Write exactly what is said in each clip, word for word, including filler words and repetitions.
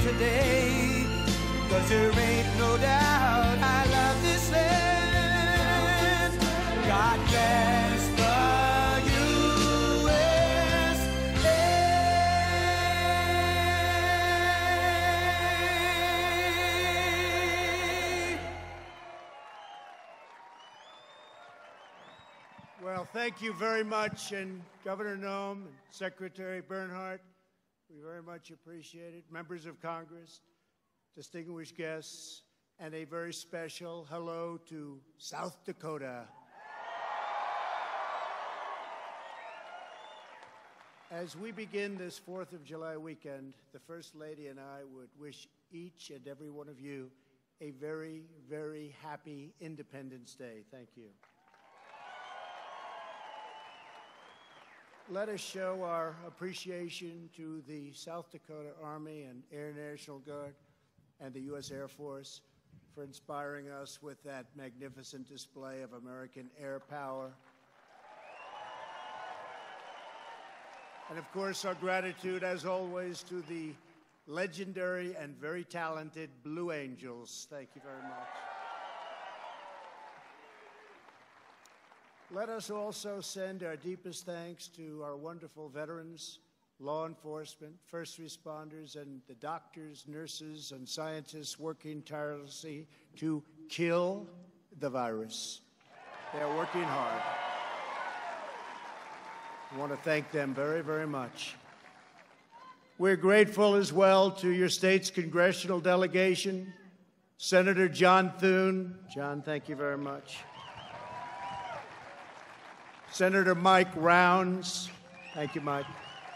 today, 'cause there ain't no doubt I love this land. God bless the U S A. Well, thank you very much, and Governor Noem and Secretary Bernhardt, we very much appreciate it. Members of Congress, distinguished guests, and a very special hello to South Dakota. As we begin this fourth of July weekend, the First Lady and I would wish each and every one of you a very, very happy Independence Day. Thank you. Let us show our appreciation to the South Dakota Army and Air National Guard and the U S Air Force for inspiring us with that magnificent display of American air power. And of course, our gratitude, as always, to the legendary and very talented Blue Angels. Thank you very much. Let us also send our deepest thanks to our wonderful veterans, law enforcement, first responders, and the doctors, nurses, and scientists working tirelessly to kill the virus. They're working hard. I want to thank them very, very much. We're grateful as well to your state's congressional delegation, Senator John Thune. John, thank you very much. Senator Mike Rounds. Thank you, Mike.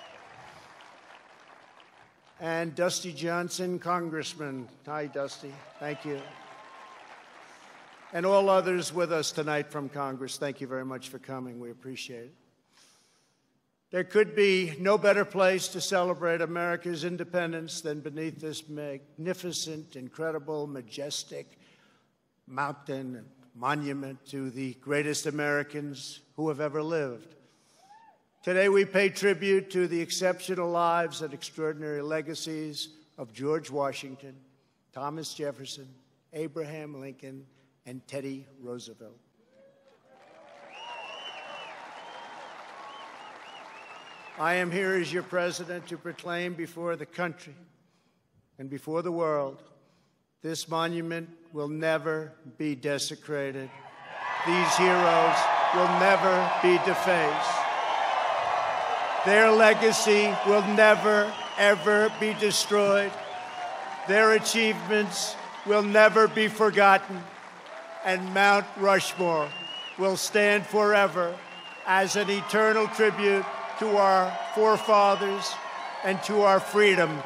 And Dusty Johnson, Congressman. Hi, Dusty. Thank you. And all others with us tonight from Congress, thank you very much for coming. We appreciate it. There could be no better place to celebrate America's independence than beneath this magnificent, incredible, majestic mountain and monument to the greatest Americans who have ever lived. Today we pay tribute to the exceptional lives and extraordinary legacies of George Washington, Thomas Jefferson, Abraham Lincoln, and Teddy Roosevelt. I am here as your president to proclaim before the country and before the world, this monument will never be desecrated. These heroes will never be defaced. Their legacy will never, ever be destroyed. Their achievements will never be forgotten. And Mount Rushmore will stand forever as an eternal tribute to our forefathers and to our freedom.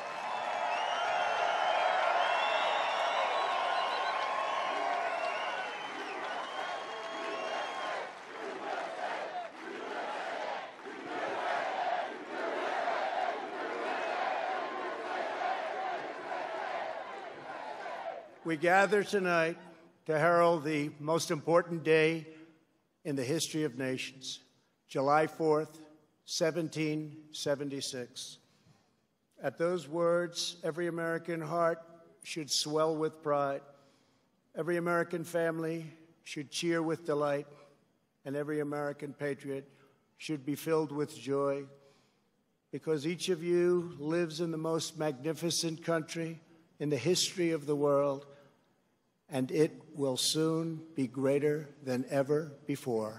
We gather tonight to herald the most important day in the history of nations, July fourth, seventeen seventy-six. At those words, every American heart should swell with pride. Every American family should cheer with delight, and every American patriot should be filled with joy, because each of you lives in the most magnificent country in the history of the world, and it will soon be greater than ever before.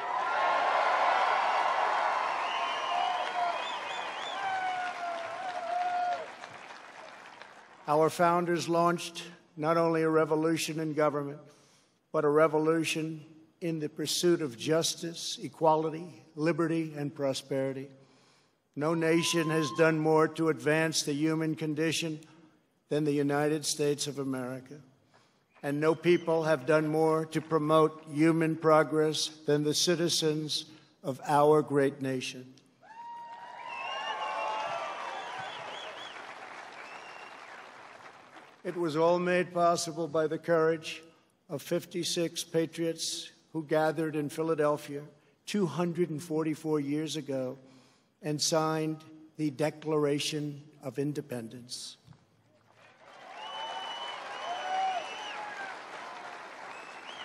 Our founders launched not only a revolution in government, but a revolution in the pursuit of justice, equality, liberty, and prosperity. No nation has done more to advance the human condition than the United States of America. And no people have done more to promote human progress than the citizens of our great nation. It was all made possible by the courage of fifty-six patriots who gathered in Philadelphia two hundred forty-four years ago and signed the Declaration of Independence.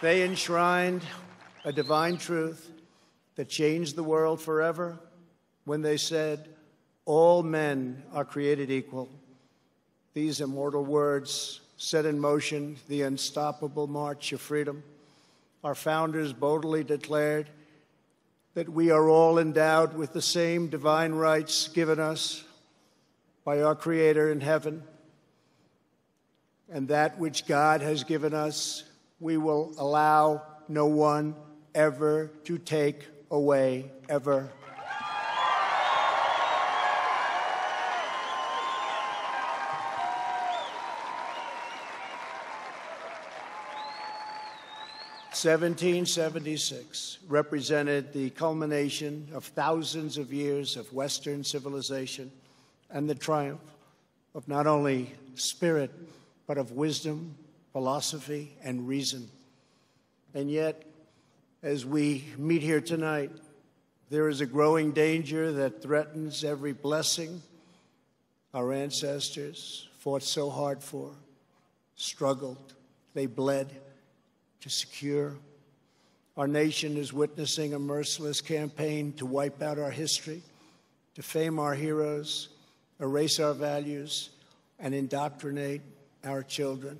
They enshrined a divine truth that changed the world forever when they said, "All men are created equal." These immortal words set in motion the unstoppable march of freedom. Our founders boldly declared that we are all endowed with the same divine rights given us by our Creator in heaven, and that which God has given us, we will allow no one ever to take away, ever. seventeen seventy-six represented the culmination of thousands of years of Western civilization and the triumph of not only spirit, but of wisdom, philosophy, and reason. And yet, as we meet here tonight, there is a growing danger that threatens every blessing our ancestors fought so hard for, struggled, they bled to secure. Our nation is witnessing a merciless campaign to wipe out our history, defame our heroes, erase our values, and indoctrinate our children.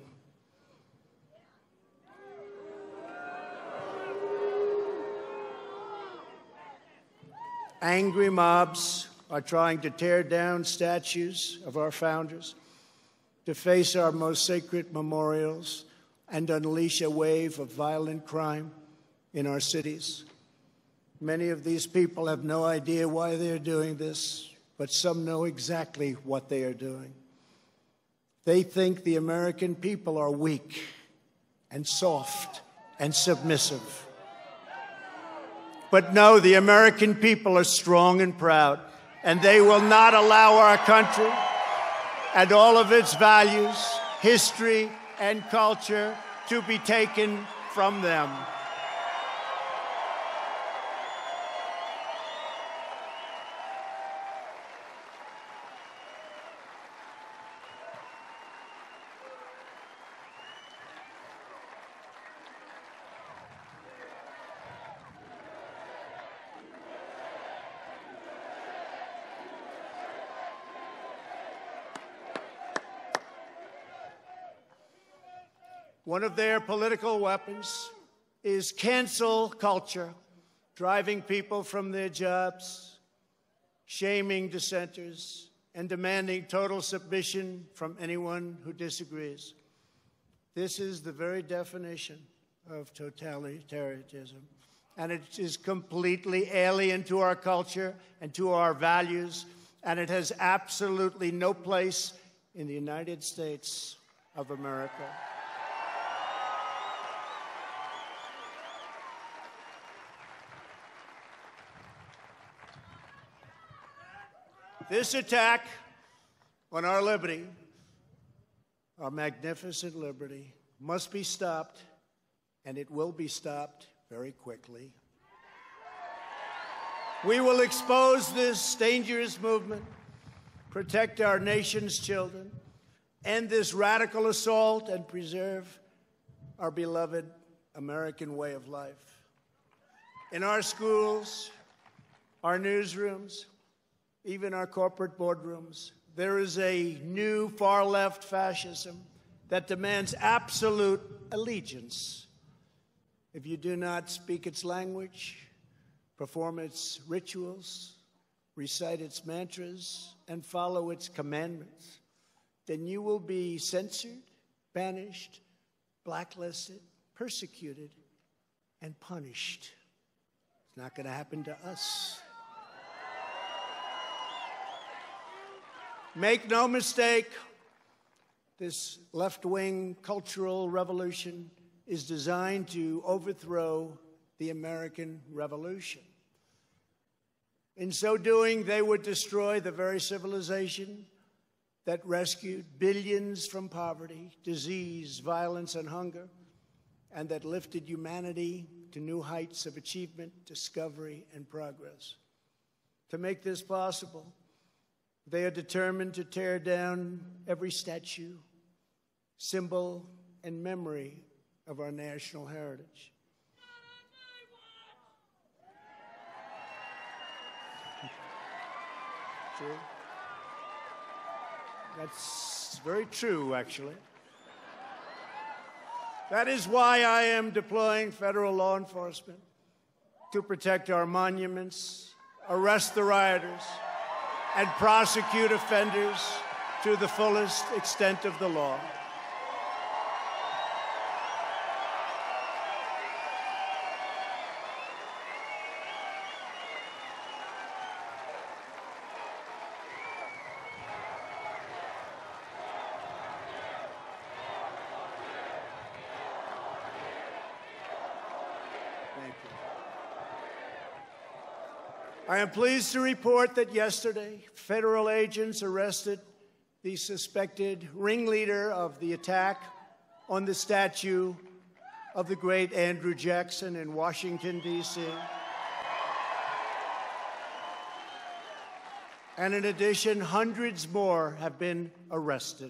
Angry mobs are trying to tear down statues of our founders, deface our most sacred memorials, and unleash a wave of violent crime in our cities. Many of these people have no idea why they're doing this, but some know exactly what they are doing. They think the American people are weak and soft and submissive. But no, the American people are strong and proud, and they will not allow our country and all of its values, history, and culture to be taken from them. One of their political weapons is cancel culture, driving people from their jobs, shaming dissenters, and demanding total submission from anyone who disagrees. This is the very definition of totalitarianism, and it is completely alien to our culture and to our values, and it has absolutely no place in the United States of America. This attack on our liberty, our magnificent liberty, must be stopped, and it will be stopped very quickly. We will expose this dangerous movement, protect our nation's children, end this radical assault, and preserve our beloved American way of life. In our schools, our newsrooms, even our corporate boardrooms, there is a new far-left fascism that demands absolute allegiance. If you do not speak its language, perform its rituals, recite its mantras, and follow its commandments, then you will be censored, banished, blacklisted, persecuted, and punished. It's not going to happen to us. Make no mistake, this left-wing cultural revolution is designed to overthrow the American Revolution. In so doing, they would destroy the very civilization that rescued billions from poverty, disease, violence, and hunger, and that lifted humanity to new heights of achievement, discovery, and progress. To make this possible, they are determined to tear down every statue, symbol, and memory of our national heritage. True. That's very true, actually. That is why I am deploying federal law enforcement to protect our monuments, arrest the rioters, and prosecute offenders to the fullest extent of the law. I am pleased to report that yesterday, federal agents arrested the suspected ringleader of the attack on the statue of the great Andrew Jackson in Washington, D C And in addition, hundreds more have been arrested.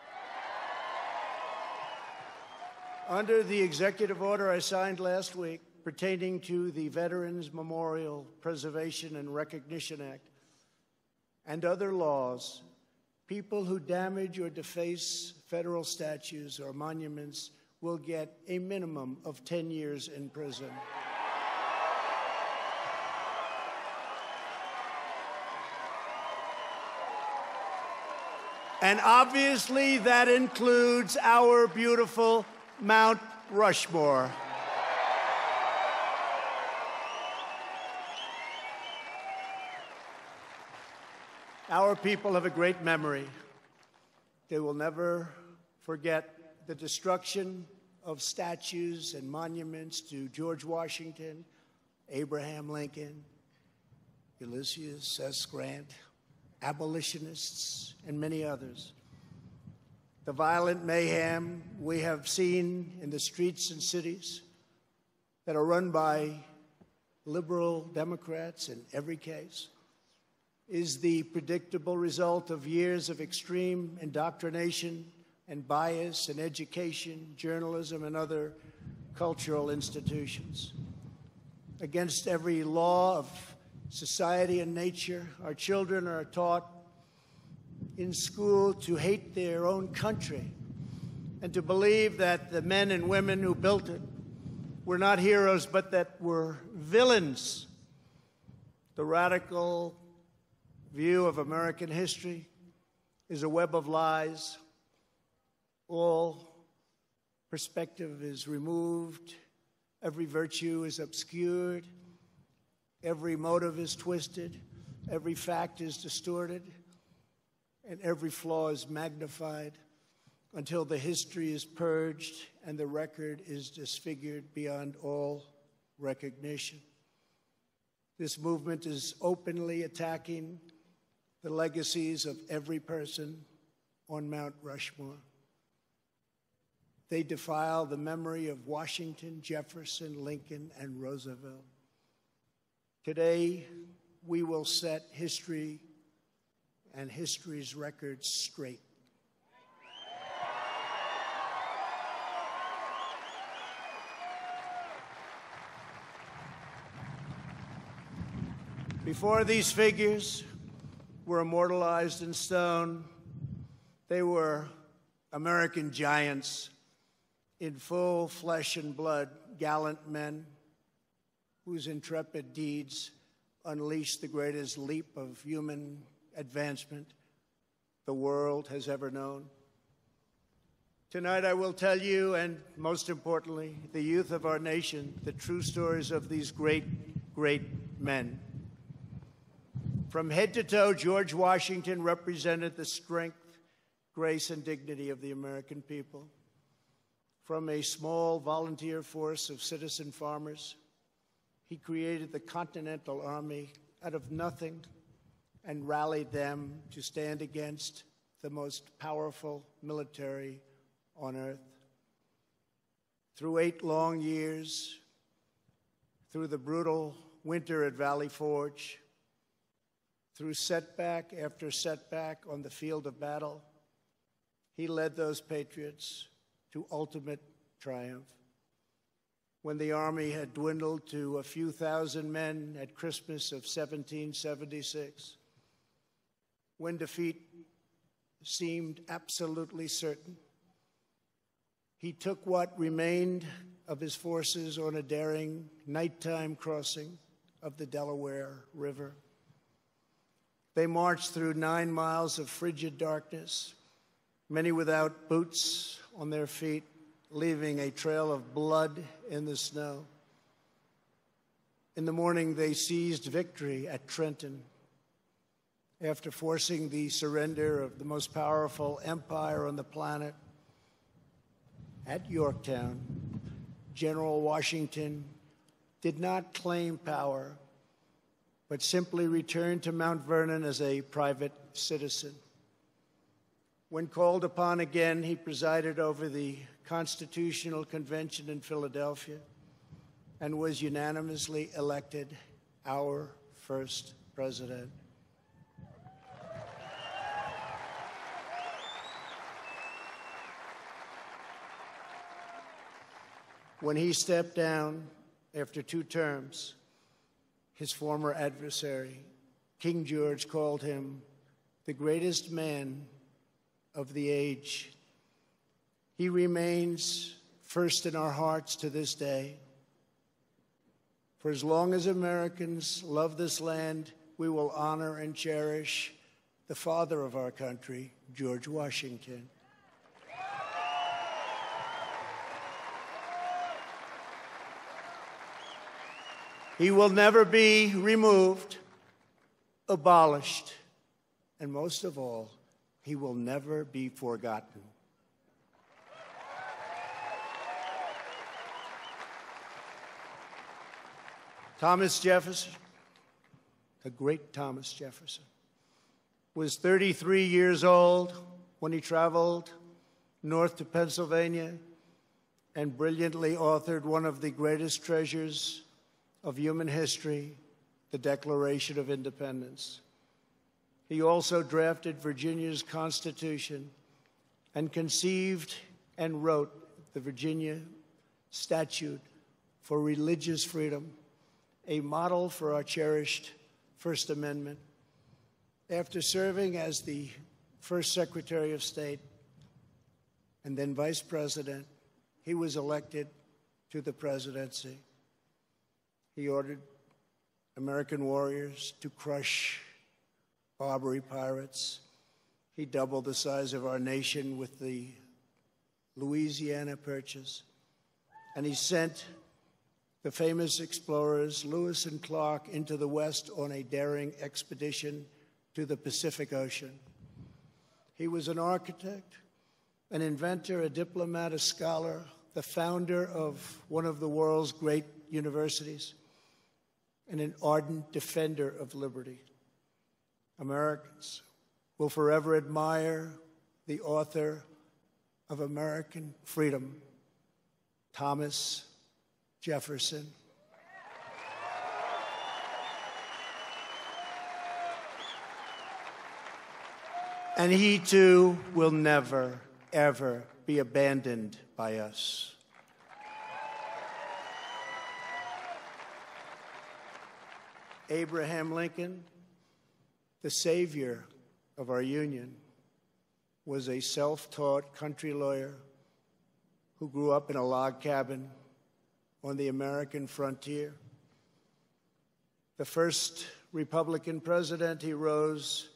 Under the executive order I signed last week, pertaining to the Veterans Memorial Preservation and Recognition Act and other laws, people who damage or deface federal statues or monuments will get a minimum of ten years in prison. And obviously that includes our beautiful Mount Rushmore. Our people have a great memory. They will never forget the destruction of statues and monuments to George Washington, Abraham Lincoln, Ulysses S. Grant, abolitionists, and many others. The violent mayhem we have seen in the streets and cities that are run by liberal Democrats in every case is the predictable result of years of extreme indoctrination and bias in education, journalism, and other cultural institutions. Against every law of society and nature, our children are taught in school to hate their own country and to believe that the men and women who built it were not heroes, but that were villains. The radical view of American history is a web of lies. All perspective is removed. Every virtue is obscured. Every motive is twisted. Every fact is distorted. And every flaw is magnified until the history is purged and the record is disfigured beyond all recognition. This movement is openly attacking the legacies of every person on Mount Rushmore. They defile the memory of Washington, Jefferson, Lincoln, and Roosevelt. Today, we will set history and history's records straight. Before these figures were immortalized in stone, they were American giants in full flesh and blood, gallant men whose intrepid deeds unleashed the greatest leap of human advancement the world has ever known. Tonight I will tell you, and most importantly, the youth of our nation, the true stories of these great, great men. From head to toe, George Washington represented the strength, grace, and dignity of the American people. From a small volunteer force of citizen farmers, he created the Continental Army out of nothing and rallied them to stand against the most powerful military on earth. Through eight long years, through the brutal winter at Valley Forge, through setback after setback on the field of battle, he led those patriots to ultimate triumph. when the Army had dwindled to a few thousand men at Christmas of seventeen seventy-six, when defeat seemed absolutely certain, he took what remained of his forces on a daring nighttime crossing of the Delaware River. They marched through nine miles of frigid darkness, many without boots on their feet, leaving a trail of blood in the snow. In the morning, they seized victory at Trenton after forcing the surrender of the most powerful empire on the planet. At Yorktown, General Washington did not claim power, but simply returned to Mount Vernon as a private citizen. When called upon again, he presided over the Constitutional Convention in Philadelphia and was unanimously elected our first president. When he stepped down after two terms, his former adversary, King George, called him the greatest man of the age. He remains first in our hearts to this day. For as long as Americans love this land, we will honor and cherish the father of our country, George Washington. He will never be removed, abolished, and most of all, he will never be forgotten. Thomas Jefferson, the great Thomas Jefferson, was thirty-three years old when he traveled north to Pennsylvania and brilliantly authored one of the greatest treasures of human history, the Declaration of Independence. He also drafted Virginia's Constitution and conceived and wrote the Virginia Statute for Religious Freedom, a model for our cherished First Amendment. After serving as the first Secretary of State and then Vice President, he was elected to the presidency. He ordered American warriors to crush Barbary pirates. He doubled the size of our nation with the Louisiana Purchase. And he sent the famous explorers Lewis and Clark into the West on a daring expedition to the Pacific Ocean. He was an architect, an inventor, a diplomat, a scholar, the founder of one of the world's great universities, and an ardent defender of liberty. Americans will forever admire the author of American freedom, Thomas Jefferson. And he, too, will never, ever be abandoned by us. Abraham Lincoln, the savior of our Union, was a self-taught country lawyer who grew up in a log cabin on the American frontier. The first Republican president, he rose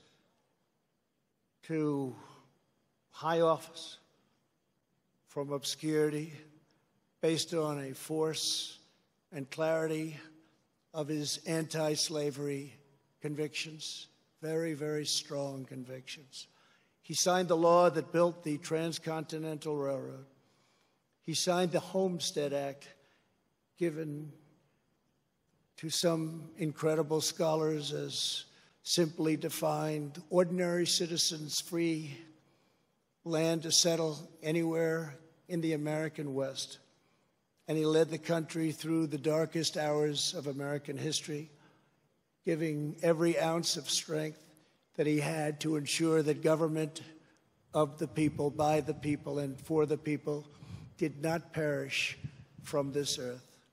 to high office from obscurity based on a force and clarity of his anti-slavery convictions, very, very strong convictions. He signed the law that built the Transcontinental Railroad. He signed the Homestead Act, given to some incredible scholars as simply defined ordinary citizens free land to settle anywhere in the American West. And he led the country through the darkest hours of American history, giving every ounce of strength that he had to ensure that government of the people, by the people, and for the people did not perish from this earth.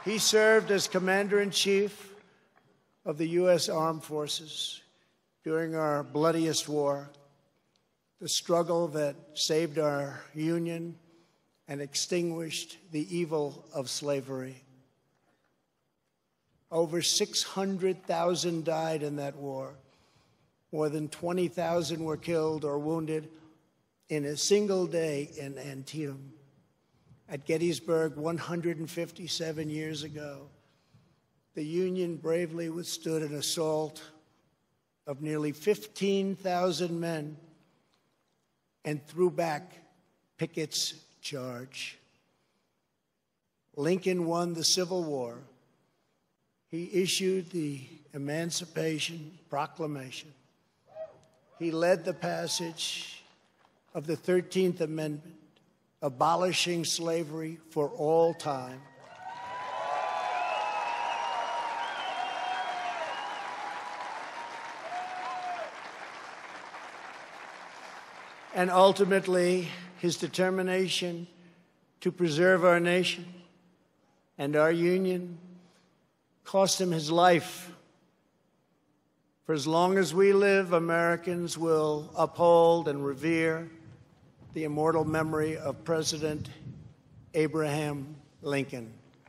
He served as Commander-in-Chief of the U S Armed Forces during our bloodiest war, the struggle that saved our Union and extinguished the evil of slavery. Over six hundred thousand died in that war. More than twenty thousand were killed or wounded in a single day in Antietam. At Gettysburg one hundred fifty-seven years ago, the Union bravely withstood an assault of nearly fifteen thousand men and threw back Pickett's charge. Lincoln won the Civil War. He issued the Emancipation Proclamation. He led the passage of the thirteenth Amendment, abolishing slavery for all time. And ultimately, his determination to preserve our nation and our Union cost him his life. For as long as we live, Americans will uphold and revere the immortal memory of President Abraham Lincoln.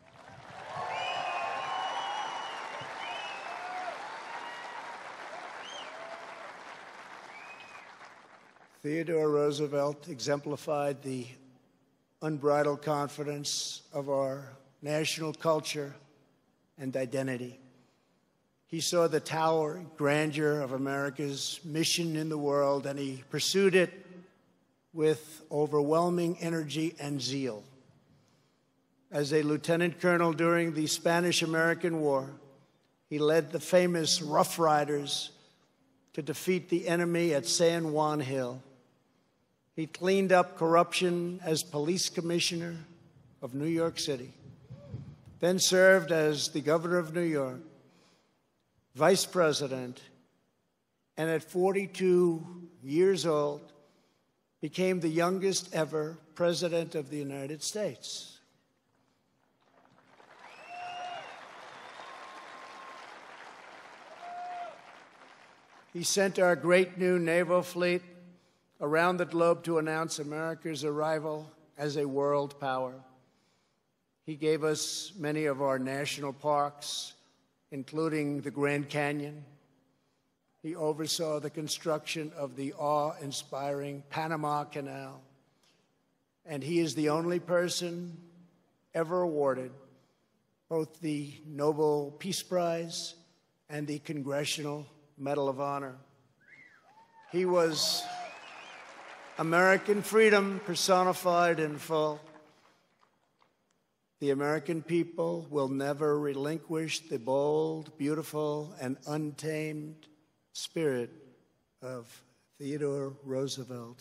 Theodore Roosevelt exemplified the unbridled confidence of our national culture and identity. He saw the towering grandeur of America's mission in the world, and he pursued it with overwhelming energy and zeal. As a lieutenant colonel during the Spanish-American War, he led the famous Rough Riders to defeat the enemy at San Juan Hill. He cleaned up corruption as police commissioner of New York City, then served as the governor of New York, vice president, and at forty-two years old, became the youngest ever president of the United States. He sent our great new naval fleet around the globe to announce America's arrival as a world power. He gave us many of our national parks, including the Grand Canyon. He oversaw the construction of the awe-inspiring Panama Canal. And he is the only person ever awarded both the Nobel Peace Prize and the Congressional Medal of Honor. He was American freedom personified in full. The American people will never relinquish the bold, beautiful, and untamed spirit of Theodore Roosevelt.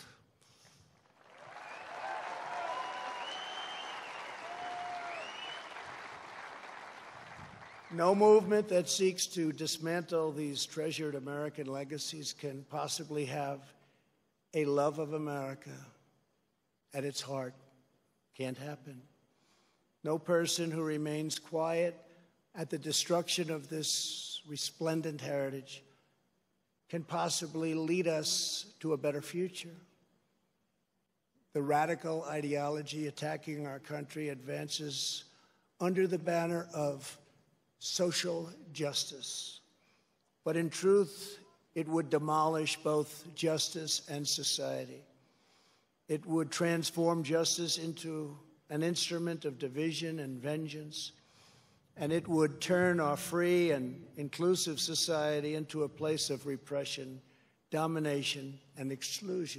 No movement that seeks to dismantle these treasured American legacies can possibly have a love of America at its heart. Can't happen. No person who remains quiet at the destruction of this resplendent heritage can possibly lead us to a better future. The radical ideology attacking our country advances under the banner of social justice. But in truth, it would demolish both justice and society. It would transform justice into an instrument of division and vengeance, and it would turn our free and inclusive society into a place of repression, domination, and exclusion.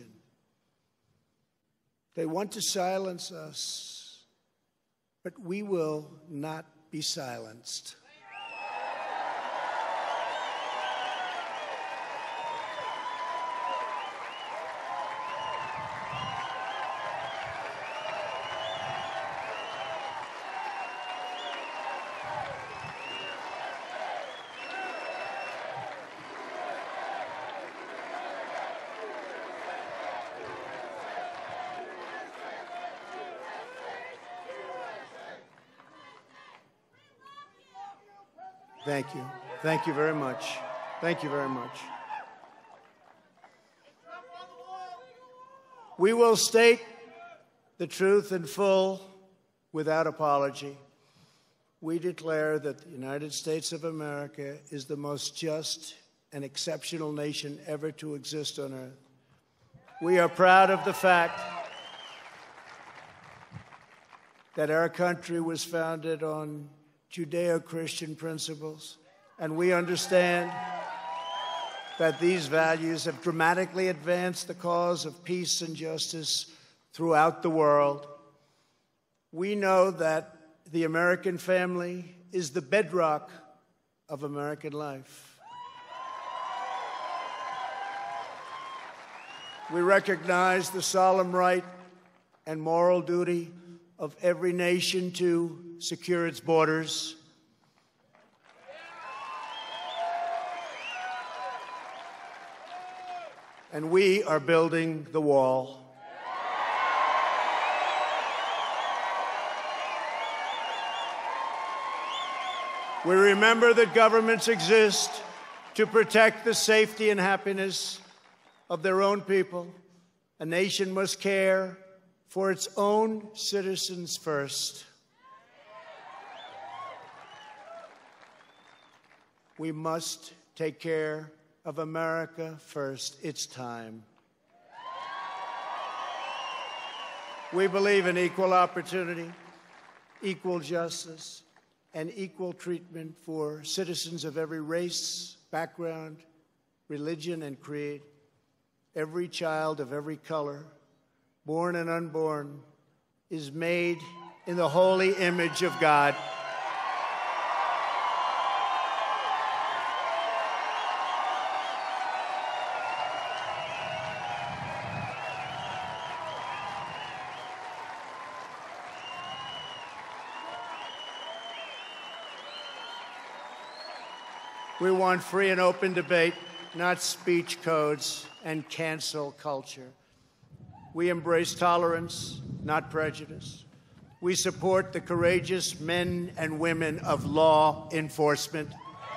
They want to silence us, but we will not be silenced. Thank you. Thank you very much. Thank you very much. We will state the truth in full without apology. We declare that the United States of America is the most just and exceptional nation ever to exist on earth. We are proud of the fact that our country was founded on Judeo-Christian principles, and we understand that these values have dramatically advanced the cause of peace and justice throughout the world. We know that the American family is the bedrock of American life. We recognize the solemn right and moral duty of every nation to secure its borders. And we are building the wall. We remember that governments exist to protect the safety and happiness of their own people. A nation must care for its own citizens first. We must take care of America first. It's time. We believe in equal opportunity, equal justice, and equal treatment for citizens of every race, background, religion, and creed. Every child of every color, born and unborn, is made in the holy image of God. We want free and open debate, not speech codes and cancel culture. We embrace tolerance, not prejudice. We support the courageous men and women of law enforcement.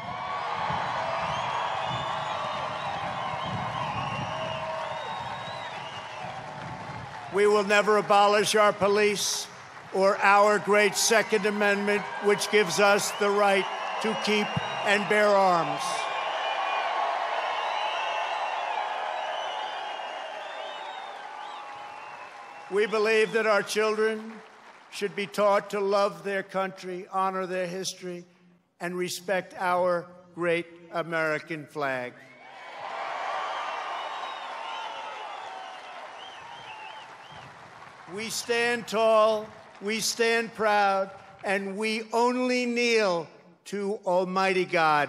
We will never abolish our police or our great Second Amendment, which gives us the right to keep and bear arms. We believe that our children should be taught to love their country, honor their history, and respect our great American flag. We stand tall, we stand proud, and we only kneel to Almighty God.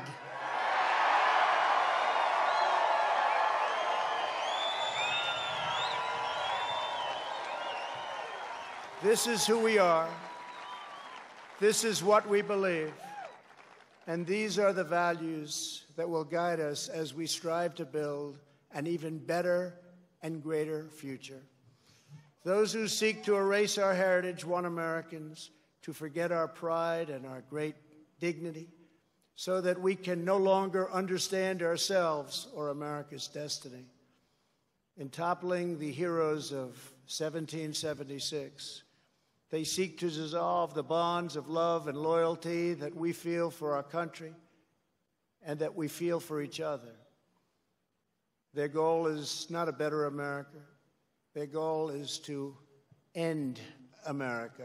This is who we are. This is what we believe. And these are the values that will guide us as we strive to build an even better and greater future. Those who seek to erase our heritage want Americans to forget our pride and our great dignity so that we can no longer understand ourselves or America's destiny. In toppling the heroes of seventeen seventy-six, they seek to dissolve the bonds of love and loyalty that we feel for our country and that we feel for each other. Their goal is not a better America. Their goal is to end America.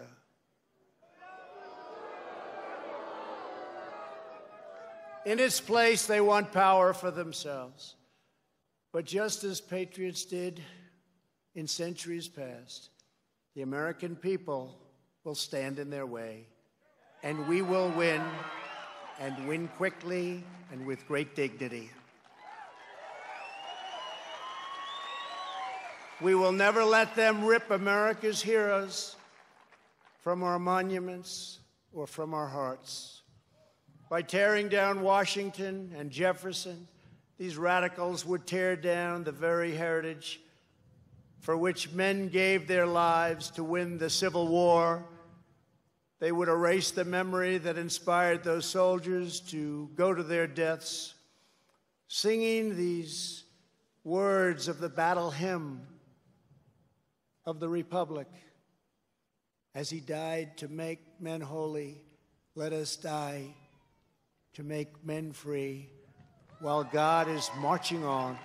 In its place, they want power for themselves. But just as patriots did in centuries past, the American people will stand in their way, and we will win, and win quickly and with great dignity. We will never let them rip America's heroes from our monuments or from our hearts. By tearing down Washington and Jefferson, these radicals would tear down the very heritage for which men gave their lives to win the Civil War They would erase the memory that inspired those soldiers to go to their deaths, singing these words of the battle hymn of the Republic. As he died to make men holy, let us die to make men free, while God is marching on.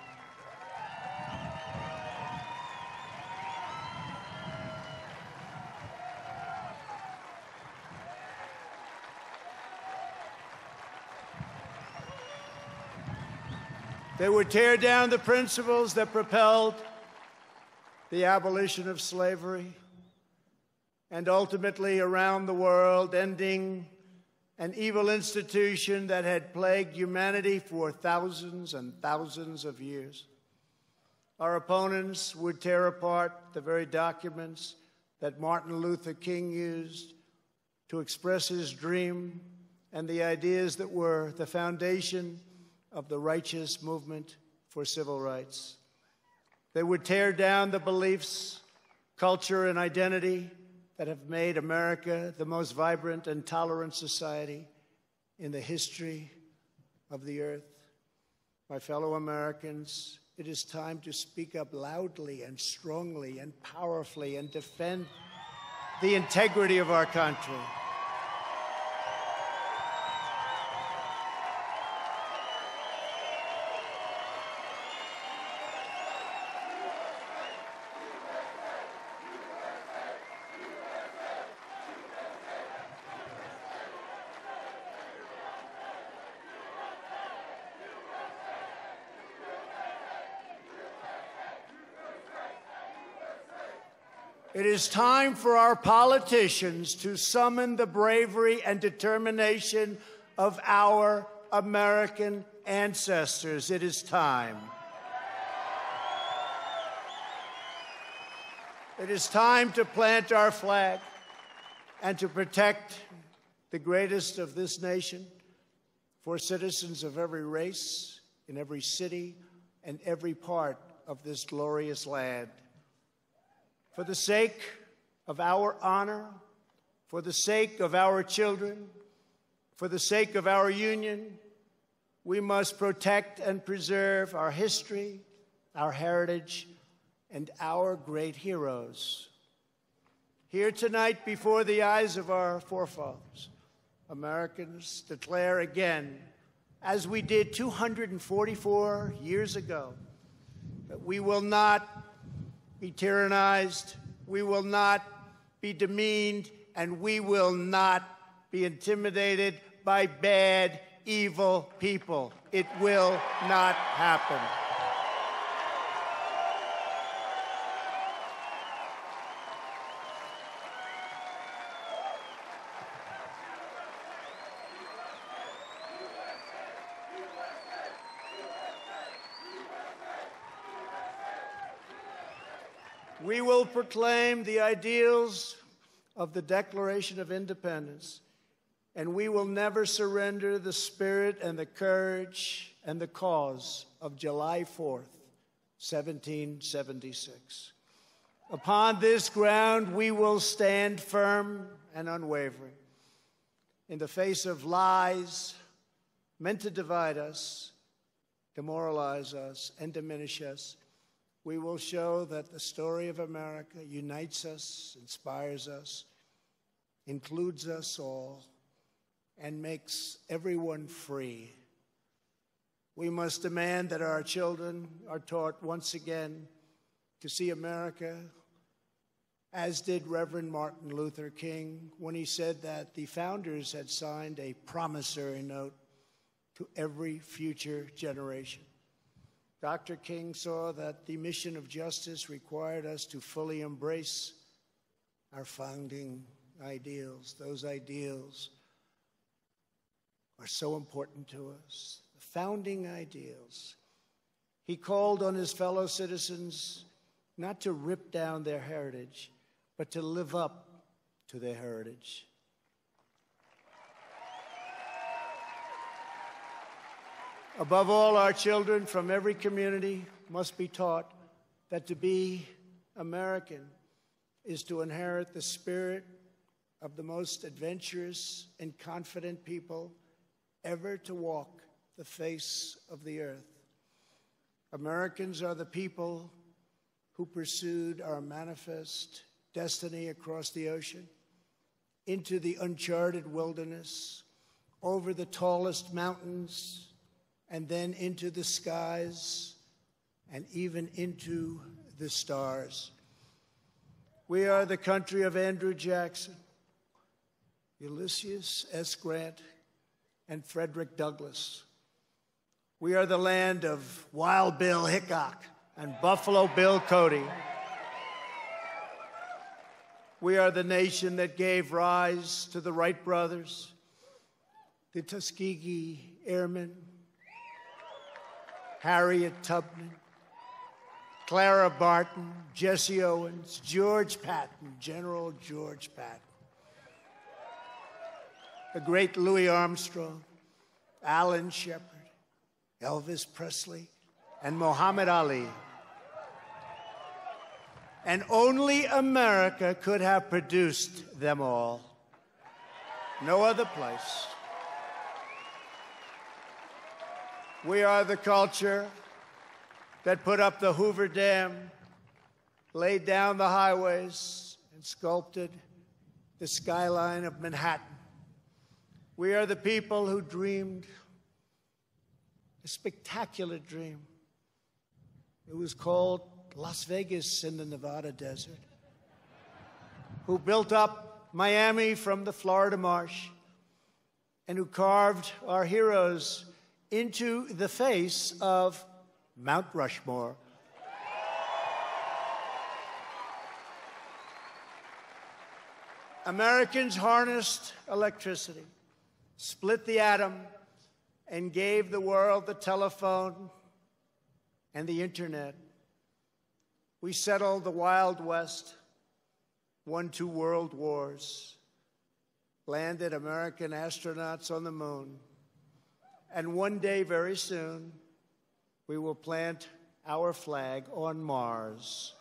They would tear down the principles that propelled the abolition of slavery, and ultimately around the world, ending an evil institution that had plagued humanity for thousands and thousands of years. Our opponents would tear apart the very documents that Martin Luther King used to express his dream and the ideas that were the foundation of the righteous movement for civil rights. They would tear down the beliefs, culture, and identity that have made America the most vibrant and tolerant society in the history of the earth. My fellow Americans, it is time to speak up loudly and strongly and powerfully and defend the integrity of our country. It is time for our politicians to summon the bravery and determination of our American ancestors. It is time. It is time to plant our flag and to protect the greatest of this nation for citizens of every race, in every city, and every part of this glorious land. For the sake of our honor, for the sake of our children, for the sake of our union, we must protect and preserve our history, our heritage, and our great heroes. Here tonight, before the eyes of our forefathers, Americans declare again, as we did two hundred forty-four years ago, that we will not be tyrannized, we will not be demeaned, and we will not be intimidated by bad, evil people. It will not happen. We will proclaim the ideals of the Declaration of Independence, and we will never surrender the spirit and the courage and the cause of July fourth, seventeen seventy-six. Upon this ground, we will stand firm and unwavering in the face of lies meant to divide us, demoralize us, and diminish us. We will show that the story of America unites us, inspires us, includes us all, and makes everyone free. We must demand that our children are taught once again to see America, as did Reverend Martin Luther King when he said that the founders had signed a promissory note to every future generation. Doctor King saw that the mission of justice required us to fully embrace our founding ideals. Those ideals are so important to us. The founding ideals. He called on his fellow citizens not to rip down their heritage, but to live up to their heritage. Above all, our children from every community must be taught that to be American is to inherit the spirit of the most adventurous and confident people ever to walk the face of the earth. Americans are the people who pursued our manifest destiny across the ocean, into the uncharted wilderness, over the tallest mountains, and then into the skies, and even into the stars. We are the country of Andrew Jackson, Ulysses S. Grant, and Frederick Douglass. We are the land of Wild Bill Hickok and Buffalo Bill Cody. We are the nation that gave rise to the Wright brothers, the Tuskegee Airmen, Harriet Tubman, Clara Barton, Jesse Owens, George Patton, General George Patton, the great Louis Armstrong, Alan Shepard, Elvis Presley, and Muhammad Ali. And only America could have produced them all. No other place. We are the culture that put up the Hoover Dam, laid down the highways, and sculpted the skyline of Manhattan. We are the people who dreamed a spectacular dream. It was called Las Vegas in the Nevada desert, who built up Miami from the Florida marsh, and who carved our heroes into the face of Mount Rushmore. Americans harnessed electricity, split the atom, and gave the world the telephone and the internet. We settled the Wild West, won two world wars, landed American astronauts on the moon, and one day, very soon, we will plant our flag on Mars.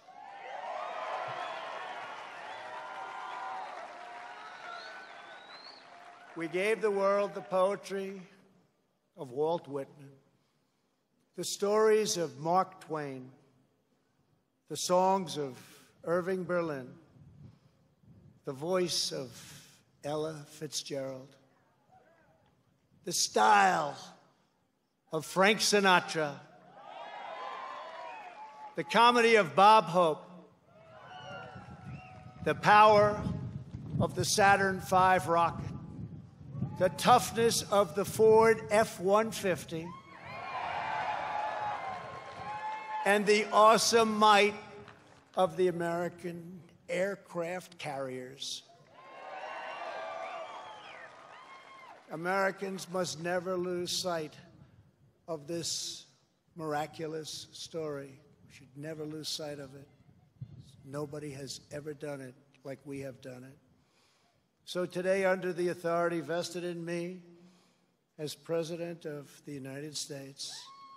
We gave the world the poetry of Walt Whitman, the stories of Mark Twain, the songs of Irving Berlin, the voice of Ella Fitzgerald, the style of Frank Sinatra, the comedy of Bob Hope, the power of the Saturn five rocket, the toughness of the Ford F one fifty, and the awesome might of the American aircraft carriers. Americans must never lose sight of this miraculous story. We should never lose sight of it. Nobody has ever done it like we have done it. So today, under the authority vested in me as President of the United States,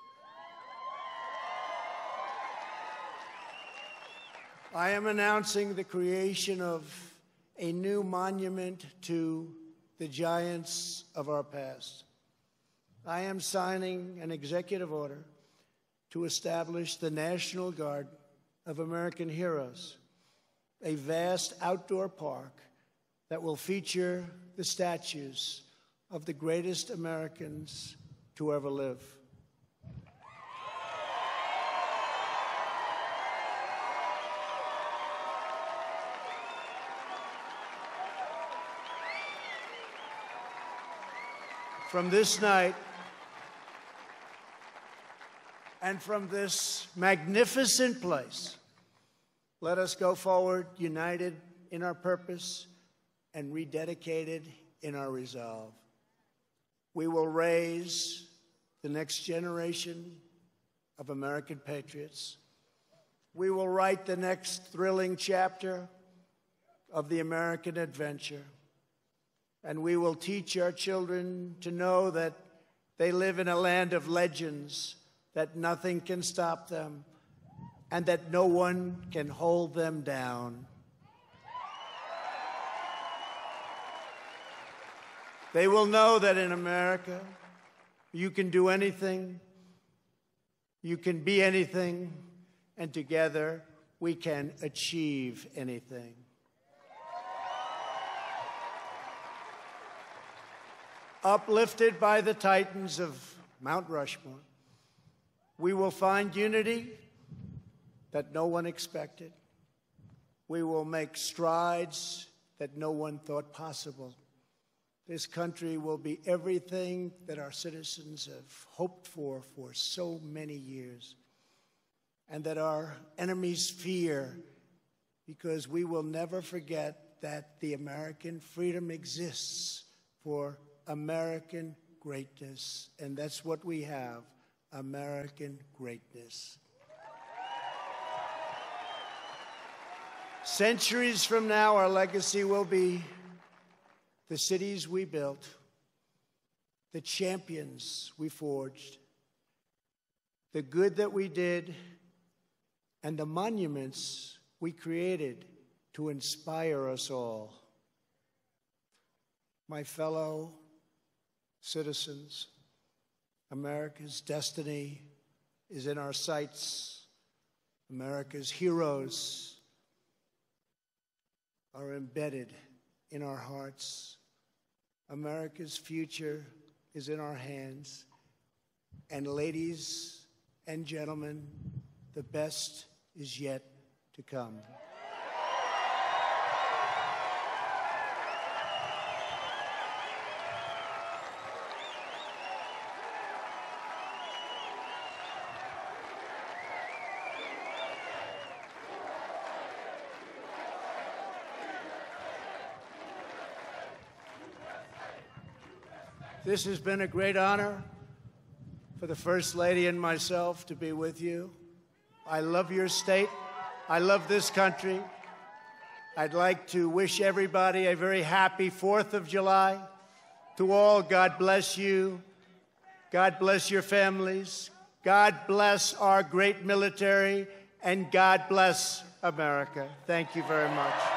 I am announcing the creation of a new monument to the giants of our past. I am signing an executive order to establish the National Guard of American Heroes, a vast outdoor park that will feature the statues of the greatest Americans to ever live. From this night, and from this magnificent place, let us go forward united in our purpose and rededicated in our resolve. We will raise the next generation of American patriots. We will write the next thrilling chapter of the American adventure. And we will teach our children to know that they live in a land of legends, that nothing can stop them, and that no one can hold them down. They will know that in America, you can do anything, you can be anything, and together we can achieve anything. Uplifted by the titans of Mount Rushmore, we will find unity that no one expected. We will make strides that no one thought possible. This country will be everything that our citizens have hoped for for so many years, and that our enemies fear, because we will never forget that the American freedom exists for American greatness, and that's what we have, American greatness. Centuries from now, our legacy will be the cities we built, the champions we forged, the good that we did, and the monuments we created to inspire us all. My fellow citizens, America's destiny is in our sights. America's heroes are embedded in our hearts. America's future is in our hands. And ladies and gentlemen, the best is yet to come. This has been a great honor for the First Lady and myself to be with you. I love your state. I love this country. I'd like to wish everybody a very happy fourth of July. To all, God bless you. God bless your families. God bless our great military. And God bless America. Thank you very much.